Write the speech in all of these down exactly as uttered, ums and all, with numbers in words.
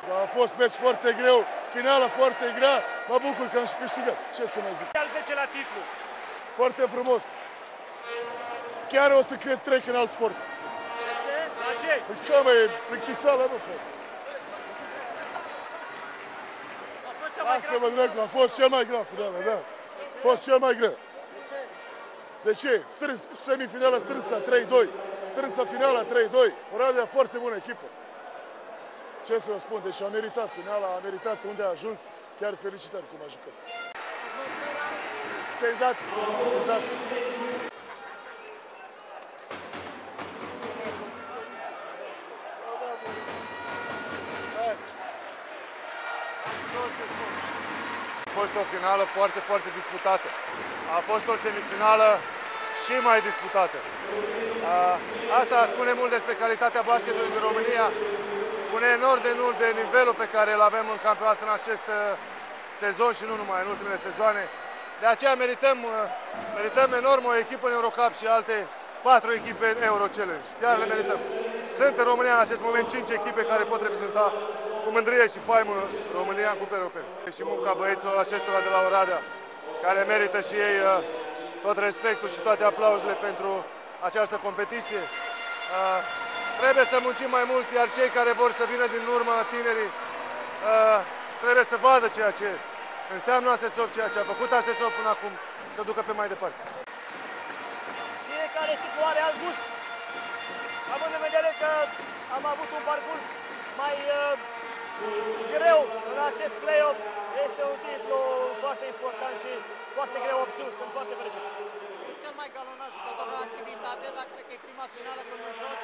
A fost meci foarte greu, finala foarte grea, mă bucur că am și câștigat. Ce să mai zic? Al zece la titlu. Foarte frumos. Chiar o să cred trec în alt sport. De ce? La ce? Păi că mă, e plictisală, mă, frate. Lasă-mă, dracu, a fost cel mai greu finala, da. A fost cel mai greu. De ce? De ce? Strâns, semifinala strânsă trei doi, strânsă finala trei doi. Oradea foarte bună echipă. Ce să vă spun, deci a meritat finala, a meritat unde a ajuns, chiar felicitări cum a jucat. Senzație, senzație. A fost o finală foarte, foarte disputată. A fost o semifinală și mai disputată. Asta spune mult despre calitatea basketului din România. Spune enorm de mult de nivelul pe care îl avem în campionat în acest sezon și nu numai în ultimele sezoane. De aceea merităm, merităm enorm o echipă în Eurocup și alte patru echipe în Euro Challenge. Chiar le merităm. Sunt în România în acest moment cinci echipe care pot reprezenta cu mândrie și faimă România în Cupe Europene. Și munca băieților acestora de la Oradea, care merită și ei tot respectul și toate aplauzele pentru această competiție. Trebuie să muncim mai mult, iar cei care vor să vină din urmă, tinerii, trebuie să vadă ceea ce înseamnă Asesov, ceea ce a făcut Asesov până acum, și să ducă pe mai departe. Fiecare titlu are alt gust, având în vedere că am avut un parcurs mai uh, greu în acest play-off. Este un titlu foarte important și foarte greu obținut, sunt foarte fericit. Ești cel mai galonat jucător în activitate, dar cred că e prima finală când nu joci.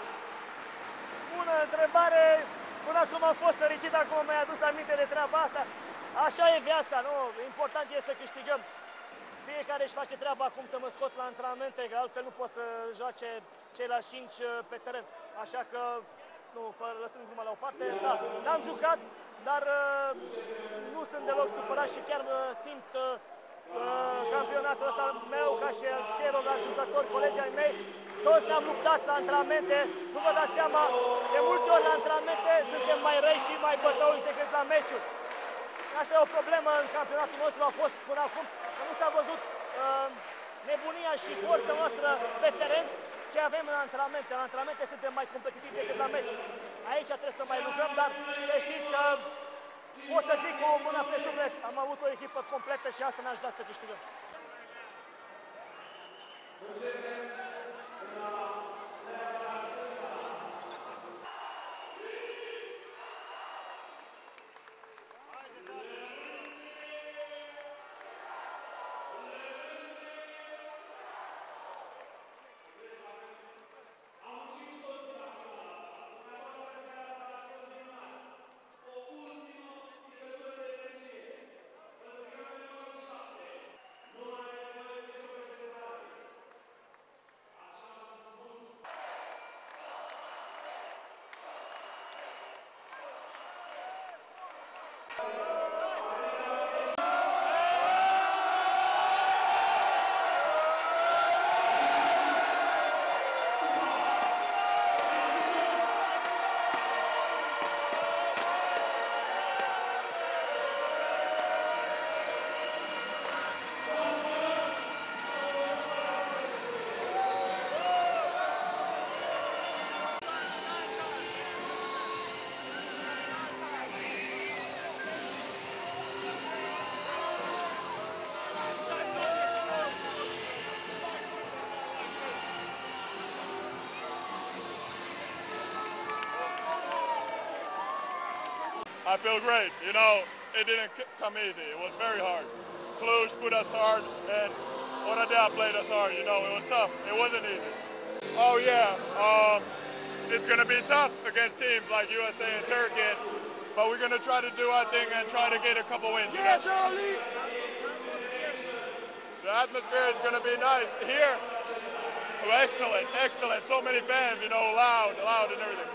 Bună întrebare, până acum am fost fericit, acum mi-ai adus aminte de treaba asta. Așa e viața, nu? Important e să câștigăm. Fiecare își face treaba acum să mă scot la antrenamente, că altfel nu pot să joace ceilalți cinci pe teren. Așa că, nu, fără lăsând gluma la o parte, da, n-am jucat, dar uh, nu sunt deloc supărat și chiar uh, simt uh, campionatul ăsta meu ca și al celorlalți jucători, colegii ai mei. Toți ne-am luptat la antrenamente, nu vă dați seama, de multe ori la antrenamente suntem mai răi și mai bătăuși decât la meciuri. Asta e o problemă în campionatul nostru, a fost până acum, că nu s-a văzut uh, nebunia și forța noastră pe teren, ce avem în antrenamente. În antrenamente suntem mai competitivi decât la meci. Aici trebuie să mai lucrăm, dar să știți că pot să zic cu mâna pe suflet, am avut o echipă completă și asta ne-a ajutat să câștigăm. I feel great. You know, it didn't come easy. It was very hard. Cluj put us hard, and Oradea played us hard. You know, it was tough. It wasn't easy. Oh yeah, um, it's going to be tough against teams like U S A and Turkey, but we're going to try to do our thing and try to get a couple wins. Yeah, Charlie! The atmosphere is going to be nice here. Oh, excellent, excellent. So many fans, you know, loud, loud and everything.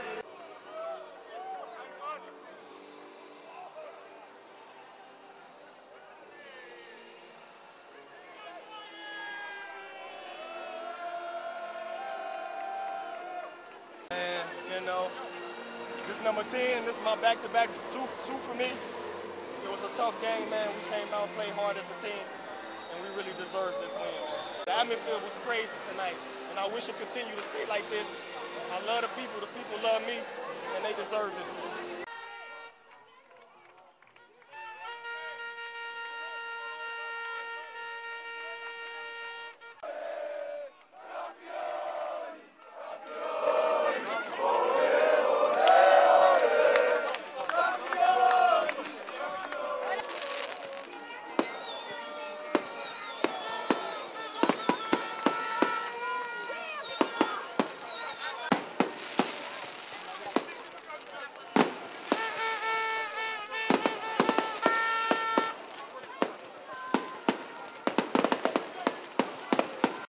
You know, This is number ten. This is my back-to-back two, two for me. It was a tough game, man. We came out and played hard as a team, and we really deserved this win, man. The atmosphere was crazy tonight, and I wish it continued to stay like this. I love the people. The people love me, and they deserve this.